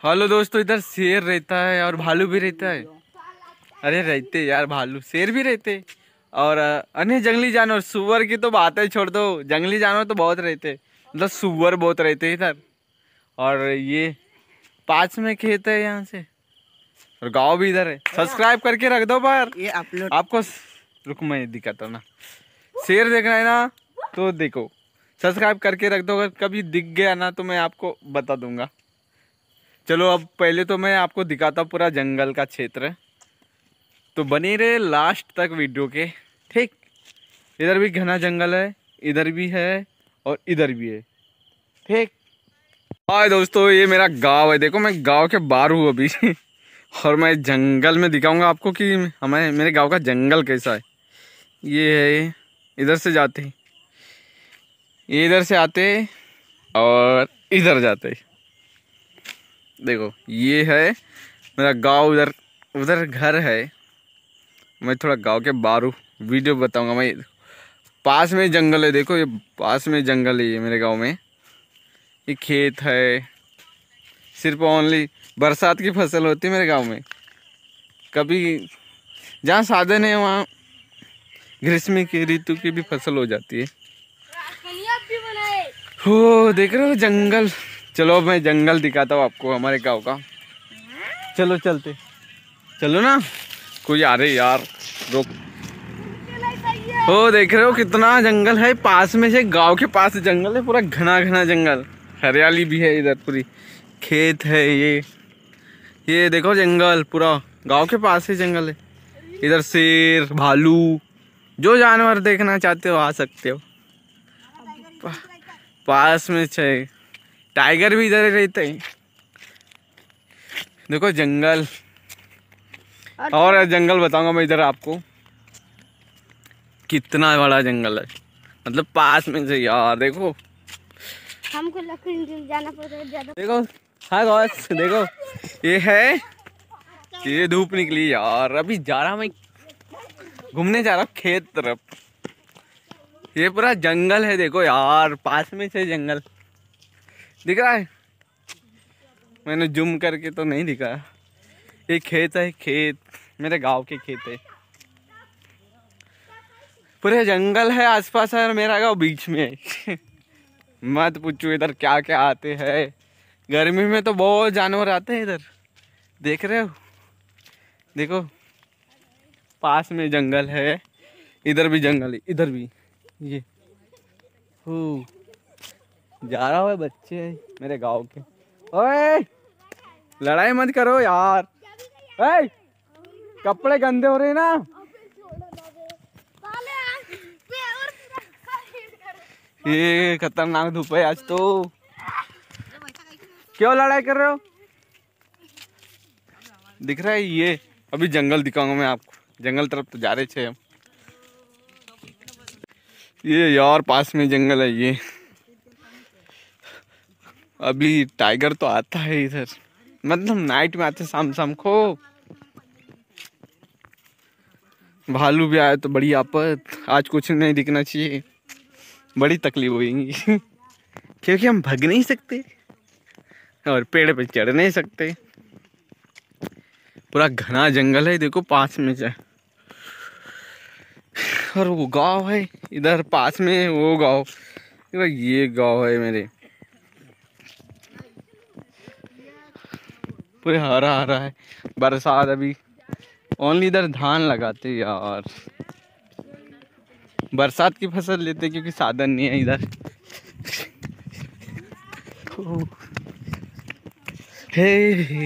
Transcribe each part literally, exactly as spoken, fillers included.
Hello दोस्तों, इधर शेर रहता है और भालू भी रहता है। अरे रहते यार, भालू शेर भी रहते और अन्य जंगली जानवर। सुअर की तो बात है छोड़ दो, जंगली जानवर तो बहुत रहते, मतलब सुअर बहुत रहते इधर। और ये पास में खेत है यहाँ से, और गांव भी इधर है। सब्सक्राइब करके रख दो बार, ये अपलोड आपको। रुक मैं दिखाता हूँ ना, शेर देखना है ना तो देखो, सब्सक्राइब करके रख दो। अगर कभी दिख गया ना तो मैं आपको बता दूंगा। चलो अब पहले तो मैं आपको दिखाता हूँ पूरा जंगल का क्षेत्र, तो बने रहे लास्ट तक वीडियो के, ठीक। इधर भी घना जंगल है, इधर भी है और इधर भी है, ठीक। हाय दोस्तों, ये मेरा गांव है। देखो मैं गांव के बाहर हूँ अभी और मैं जंगल में दिखाऊंगा आपको कि हमारे मेरे गांव का जंगल कैसा है। ये है, इधर से जाते हैं, ये इधर से आते और इधर जाते। देखो ये है मेरा गांव, उधर उधर घर है। मैं थोड़ा गांव के बाहर हूँ, वीडियो बताऊंगा मैं। पास में जंगल है, देखो ये पास में जंगल है। ये मेरे गांव में ये खेत है। सिर्फ ओनली बरसात की फसल होती है मेरे गांव में। कभी जहाँ साधन है वहाँ ग्रीष्म की ऋतु की भी फसल हो जाती है। हो देख रहे हो जंगल। चलो मैं जंगल दिखाता हूँ आपको हमारे गांव का। चलो चलते, चलो ना। कोई आ रहे यार, रोक। हो देख रहे हो कितना जंगल है, पास में से गांव के पास जंगल है, पूरा घना घना जंगल। हरियाली भी है इधर, पूरी खेत है। ये ये देखो जंगल पूरा गांव के पास ही जंगल है। इधर शेर, भालू, जो जानवर देखना चाहते हो आ सकते हो। पा, पास में है टाइगर भी इधर रहते हैं। देखो जंगल, और जंगल बताऊंगा मैं इधर आपको, कितना बड़ा जंगल है, मतलब पास में से यार। देखो हमको लकड़ी जाना पड़ता है ज्यादा। देखो हाँ गाइस, देखो ये है, ये धूप निकली यार। अभी जा रहा मैं घूमने, जा रहा खेत तरफ। ये पूरा जंगल है, देखो यार पास में से जंगल दिख रहा है। मैंने जूम करके तो नहीं दिखाया। ये खेत है, खेत मेरे गांव के खेत है। पूरे जंगल है आसपास है और मेरा गांव बीच में है मत पूछो इधर क्या क्या आते हैं। गर्मी में तो बहुत जानवर आते हैं इधर, देख रहे हो। देखो पास में जंगल है, इधर भी जंगल है, इधर भी। ये हो जा रहा है बच्चे है मेरे गांव के। ओए लड़ाई मत करो यार, ओए कपड़े गंदे हो रहे हैं ना। ये खतरनाक धूप है आज तो। क्यों लड़ाई कर रहे हो? दिख रहा है ये। अभी जंगल दिखाऊंगा मैं आपको, जंगल तरफ तो जा रहे थे हम। ये यार पास में जंगल है ये। अभी टाइगर तो आता है इधर, मतलब नाइट में आते शाम शाम को। भालू भी आया तो बड़ी आफत। आज कुछ नहीं दिखना चाहिए, बड़ी तकलीफ होगी क्योंकि हम भाग नहीं सकते और पेड़ पे चढ़ नहीं सकते। पूरा घना जंगल है, देखो पास में से। और वो गांव है इधर पास में, वो गांव, ये गांव है मेरे। पूरे हरा हरा है। बरसात अभी ओनली इधर धान लगाते यार, बरसात की फसल लेते क्योंकि साधन नहीं है इधर हे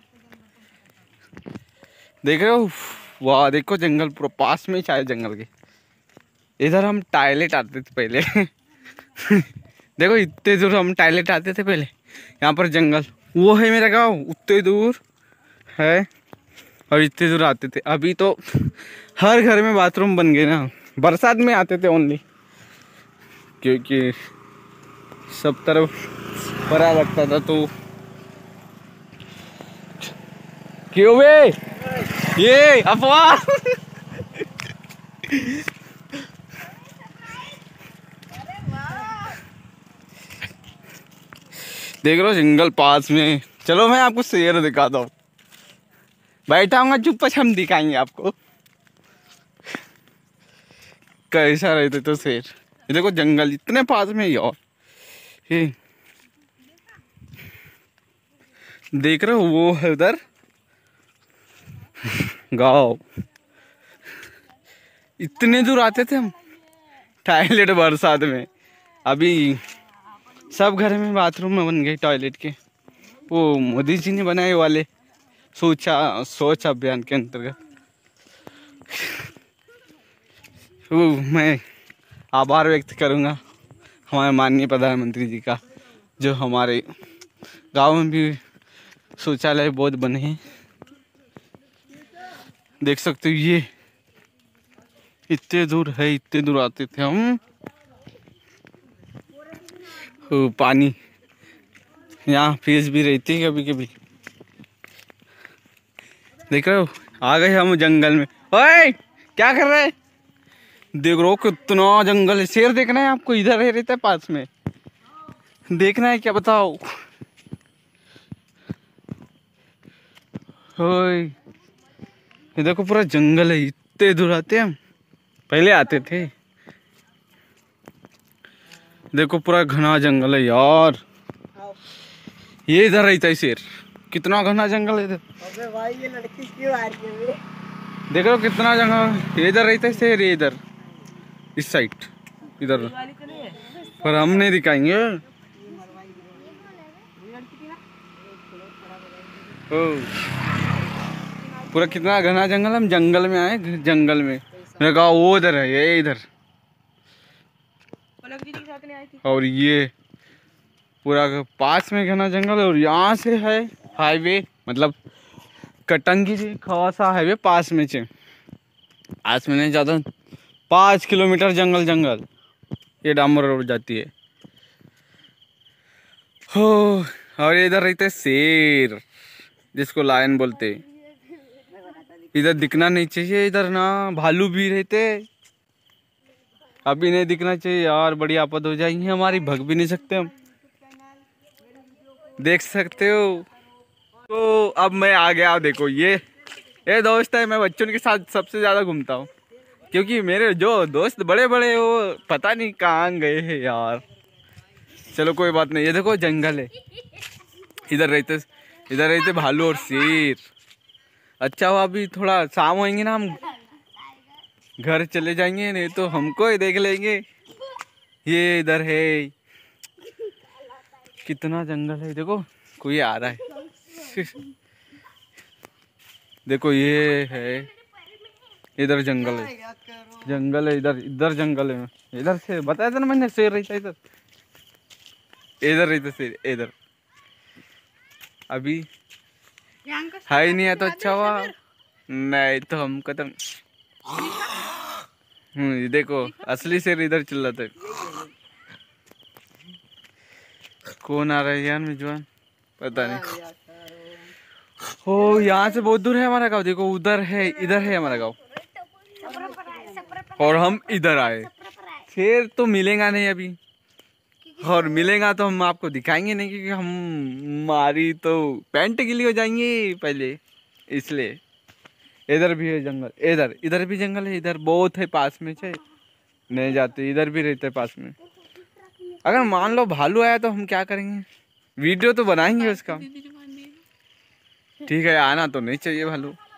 देख रहे हो, वाह देखो जंगल पूरा पास में शायद जंगल के। इधर हम टॉयलेट आते थे पहले देखो इतने दूर हम टॉयलेट आते थे पहले। यहाँ पर जंगल, वो है मेरा गांव, उतने दूर है और इतने दूर आते थे। अभी तो हर घर में बाथरूम बन गए ना। बरसात में आते थे ओनली, क्योंकि सब तरफ भरा लगता था। तो क्यों बे ये अफवाह देख लो जंगल पास में, चलो मैं आपको शेर दिखाता हूँ, बैठा हूँ चुप हम दिखाएंगे आपको कैसा रहते तो शेर। ये देखो जंगल इतने पास में ही, और ये देख रहे हो वो है उधर गाँव। इतने दूर आते थे हम टॉयलेट बरसात में, अभी सब घर में बाथरूम में बन गए टॉयलेट के। वो मोदी जी ने बनाए वाले सोचा सोच अभियान के अंतर्गत। वो मैं आभार व्यक्त करूंगा हमारे माननीय प्रधानमंत्री जी का, जो हमारे गांव में भी शौचालय बहुत बने हैं। देख सकते हो ये इतने दूर है, इतने दूर आते थे हम। ओ, पानी यहाँ फीस भी रहती है कभी कभी। देख रहे हो आ गए हम जंगल में। ओए क्या कर रहे हैं? देख रहे हो कितना जंगल है। शेर देखना है आपको? इधर है रहता है पास में, देखना है क्या बताओ? ओए ये देखो पूरा जंगल है, इतने दूर आते हैं हम, पहले आते थे। देखो पूरा घना जंगल है यार। ये इधर रहता है शेर, कितना घना जंगल है इधर। अबे भाई ये लड़की क्यों आ रही है? देख लो कितना जंगल। इधर रहता है शेर, ये इधर इस साइड इधर, पर हम नहीं दिखाएंगे। ओ पूरा कितना घना जंगल, हम जंगल में आए, जंगल में। मैंने कहा वो इधर है, ये इधर। और ये पूरा पास में घना जंगल, और यहाँ से है हाईवे, मतलब कटंगी जी खवासा हाईवे पास में से। पास में नहीं ज़्यादा, पाँच किलोमीटर जंगल जंगल ये डामर रोड जाती है। हो और इधर रहते शेर, जिसको लायन बोलते। इधर दिखना नहीं चाहिए, इधर ना भालू भी रहते। अभी नहीं दिखना चाहिए यार, बड़ी आपद हो जाएगी हमारी, भग भी नहीं सकते हम। देख सकते हो। तो अब मैं आ गया। देखो ये ये दोस्त है, मैं बच्चों के साथ सबसे ज़्यादा घूमता हूँ, क्योंकि मेरे जो दोस्त बड़े बड़े वो पता नहीं कहाँ गए हैं यार। चलो कोई बात नहीं। ये देखो जंगल है, इधर रहते इधर रहते भालू और शेर। अच्छा हुआ अभी थोड़ा शाम होएंगे ना, हम घर चले जाएंगे, नहीं तो हमको ही देख लेंगे। ये इधर है, कितना जंगल है। देखो कोई आ रहा है। देखो ये है, इधर जंगल है, जंगल है इधर, इधर जंगल है। इधर से बताया था ना मैंने, शेर रहता है इधर, इधर रहता शेर इधर। अभी है ही नहीं है तो अच्छा हुआ, नहीं तो हम खत्म। हम्म देखो असली शेर इधर चिल्लाते। कौन आ रहा है यार मेजबान, पता नहीं। हो यहाँ से बहुत दूर है हमारा गांव। देखो उधर है, इधर है हमारा गांव, और हम इधर आए। शेर तो मिलेगा नहीं अभी, और मिलेगा तो हम आपको दिखाएंगे नहीं, क्योंकि हम हमारी तो पैंट गीली हो जाएंगी पहले, इसलिए। इधर भी है जंगल, इधर इधर भी जंगल है, इधर बहुत है पास में से, नहीं जाते। इधर भी रहते पास में। अगर मान लो भालू आया तो हम क्या करेंगे? वीडियो तो बनाएंगे उसका। ठीक है आना तो नहीं चाहिए भालू।